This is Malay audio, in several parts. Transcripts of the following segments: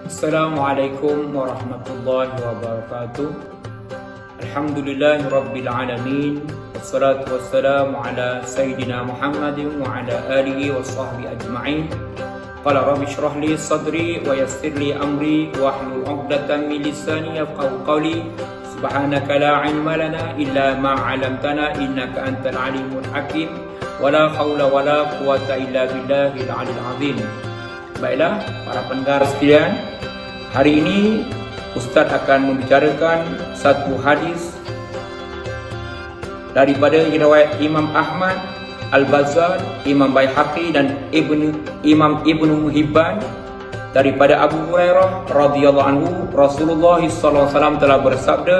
Assalamualaikum warahmatullahi wabarakatuh. Alhamdulillahi rabbil alamin. Wassalatu wassalamu ala sayyidina Muhammadin wa ala alihi wa sahbihi ajma'in. Qala rabbi shrah li sadri wa yassir li amri wa hlul 'uqdatam min lisani yafqahu qawli. Subhanaka la 'ilma lana illa ma 'allamtana innaka antal alimul hakim. Wala haula wala quwata illa billahil 'aliyyil 'azim. Baiklah para pendengar sekalian, hari ini Ustaz akan membicarakan satu hadis daripada riwayat Imam Ahmad, Al-Bazzar, Imam Baihaqi dan Imam Ibnu Hibban daripada Abu Hurairah radhiyallahu anhu. Rasulullah sallallahu alaihi wasallam telah bersabda,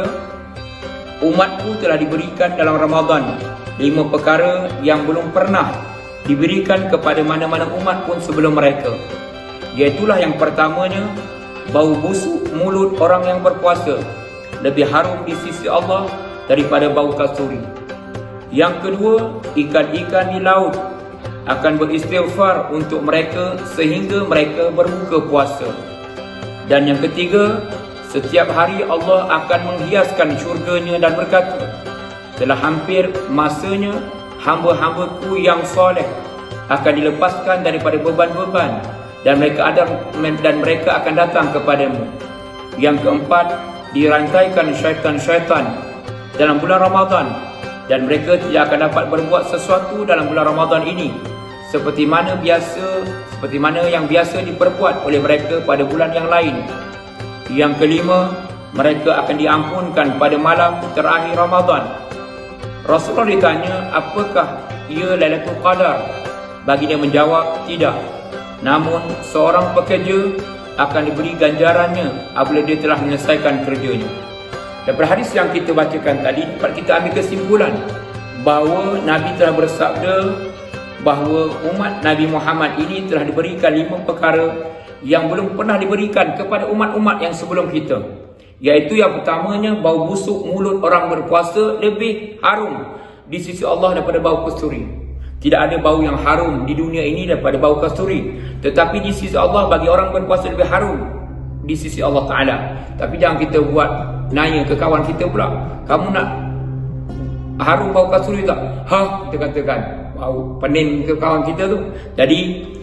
umatku telah diberikan dalam Ramadan 5 perkara yang belum pernah diberikan kepada mana-mana umat pun sebelum mereka. Iaitulah yang pertamanya, bau busuk mulut orang yang berpuasa lebih harum di sisi Allah daripada bau kasturi. Yang kedua, ikan-ikan di laut akan beristighfar untuk mereka sehingga mereka berbuka puasa. Dan yang ketiga, setiap hari Allah akan menghiaskan syurganya dan berkata, telah hampir masanya hamba-hambaku yang soleh akan dilepaskan daripada beban-beban dan mereka akan datang kepadamu. Yang keempat, dirantaikan syaitan-syaitan dalam bulan Ramadan dan mereka tidak akan dapat berbuat sesuatu dalam bulan Ramadan ini seperti mana yang biasa diperbuat oleh mereka pada bulan yang lain. Yang kelima, mereka akan diampunkan pada malam terakhir Ramadan. Rasulullah ditanya, apakah ia Lailatul Qadar? Bagi dia menjawab, tidak. Namun seorang pekerja akan diberi ganjarannya apabila dia telah menyelesaikan kerjanya. Daripada hadis yang kita bacakan tadi, dapat kita ambil kesimpulan bahawa Nabi telah bersabda bahawa umat Nabi Muhammad ini telah diberikan 5 perkara yang belum pernah diberikan kepada umat-umat yang sebelum kita. Iaitu yang pertamanya, bau busuk mulut orang berpuasa lebih harum di sisi Allah daripada bau kasturi. Tidak ada bau yang harum di dunia ini daripada bau kasturi. Tetapi di sisi Allah, bagi orang berpuasa lebih harum di sisi Allah Ta'ala. Tapi jangan kita buat nanya ke kawan kita pula, kamu nak harum bau kasturi tak? Kita katakan bau pening ke kawan kita tu. Jadi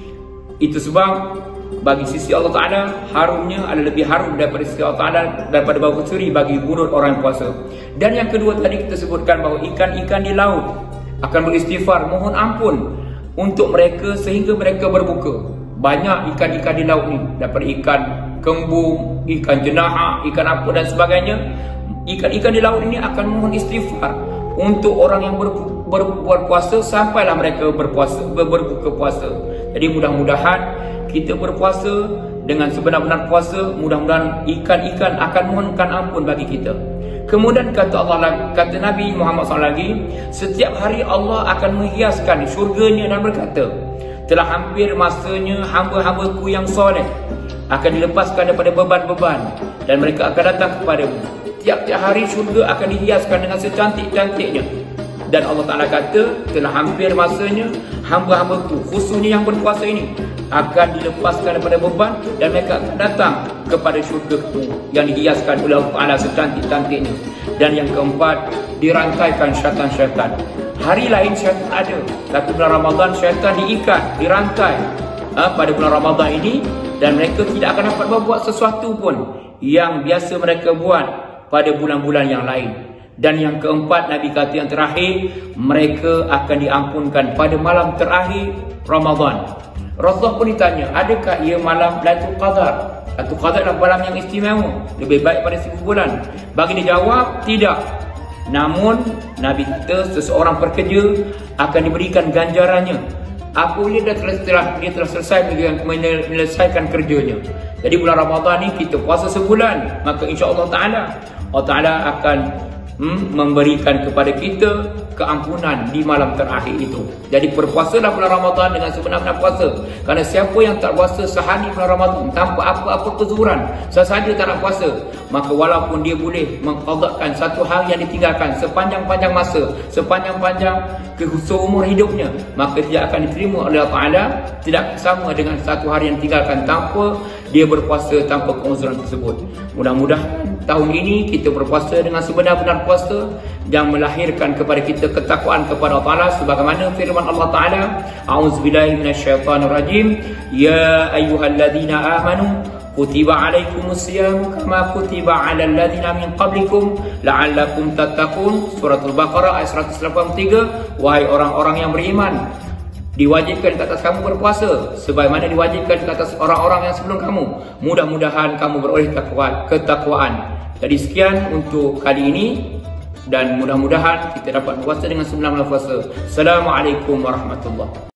itu sebab bagi sisi Allah Ta'ala, harumnya adalah lebih harum daripada sisi Allah Ta'ala daripada bau kasturi bagi mulut orang yang puasa. Dan yang kedua tadi kita sebutkan bahawa ikan-ikan di laut akan beristighfar, mohon ampun untuk mereka sehingga mereka berbuka. Banyak ikan-ikan di laut ni, daripada ikan kembung, ikan jenaha, ikan apa dan sebagainya. Ikan-ikan di laut ini akan mohon istighfar untuk orang yang berbuat puasa sampailah mereka berbuka puasa. Jadi mudah-mudahan kita berpuasa dengan sebenar-benar puasa, mudah-mudahan ikan-ikan akan mohonkan ampun bagi kita. Kemudian kata Nabi Muhammad SAW lagi, setiap hari Allah akan menghiaskan syurganya dan berkata, telah hampir masanya hamba-hambaku yang soleh akan dilepaskan daripada beban-beban dan mereka akan datang kepadamu. Tiap-tiap hari syurga akan dihiaskan dengan secantik-cantiknya. Dan Allah Ta'ala kata, telah hampir masanya hamba-hambaku, khususnya yang berpuasa ini, akan dilepaskan daripada beban dan mereka akan datang kepada syurga-Mu yang dihiaskan oleh Allah Ta'ala secantik-cantiknya. Dan yang keempat, dirantaikan syaitan-syaitan. Hari lain syaitan ada, tapi bulan Ramadan syaitan diikat, dirantai pada bulan Ramadan ini, dan mereka tidak akan dapat berbuat sesuatu pun yang biasa mereka buat pada bulan-bulan yang lain. Dan yang keempat, Nabi kata yang terakhir, mereka akan diampunkan pada malam terakhir Ramadan. Rasulullah pun ditanya, adakah ia malam Lailatul Qadar? Lailatul Qadar adalah malam yang istimewa, lebih baik pada 1000 bulan. Bagi dia jawab, tidak. Namun Nabi kata seseorang pekerja akan diberikan ganjarannya apabila dia telah selesai menyelesaikan kerjanya. Jadi bulan Ramadan ni kita puasa sebulan, maka insya-Allah Allah Ta'ala akan memberikan kepada kita keampunan di malam terakhir itu. Jadi berpuasalah bulan Ramadan dengan sebenar-benar puasa. Kerana siapa yang tak puasa sehari bulan Ramadan tanpa apa-apa kezuhuran, sesaja tak nak puasa, maka walaupun dia boleh mengqadakkan satu hari yang ditinggalkan sepanjang-panjang masa, sepanjang-panjang seumur hidupnya, maka tidak akan diterima oleh Allah Ta'ala. Tidak sama dengan satu hari yang ditinggalkan tanpa dia berpuasa tanpa keuzuran tersebut. Mudah-mudahan tahun ini kita berpuasa dengan sebenar-benar puasa yang melahirkan kepada kita ketakwaan kepada Allah Ta'ala, sebagaimana firman Allah Ta'ala, a'udzubillahi minasyaitonirrajim, ya ayyuhalladzina amanu kutiba alaikumusiyam kama kutiba alal ladzina min qablikum la'allakum tattaqun. Surah Al-Baqarah ayat 183. Wahai orang-orang yang beriman, diwajibkan ke atas kamu berpuasa sebagaimana diwajibkan ke atas orang-orang yang sebelum kamu. Mudah-mudahan kamu beroleh ketakwaan. Jadi sekian untuk kali ini, dan mudah-mudahan kita dapat berpuasa dengan sebenar-benar puasa. Assalamualaikum warahmatullahi wabarakatuh.